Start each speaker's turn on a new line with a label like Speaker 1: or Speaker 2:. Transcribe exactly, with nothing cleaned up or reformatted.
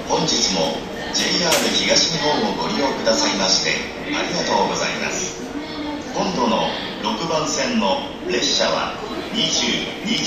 Speaker 1: 本日も ジェイアール 東日本をご利用くださいましてありがとうございます。今度のろくばん線の列車はにじゅうにじ